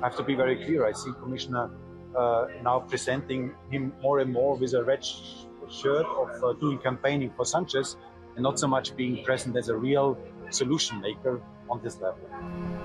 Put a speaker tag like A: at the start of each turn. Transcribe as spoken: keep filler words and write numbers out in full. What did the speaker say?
A: have to be very clear. I see Commissioner uh, now presenting him more and more with a red sh shirt of uh, doing campaigning for Sanchez and not so much being present as a real solution maker on this level.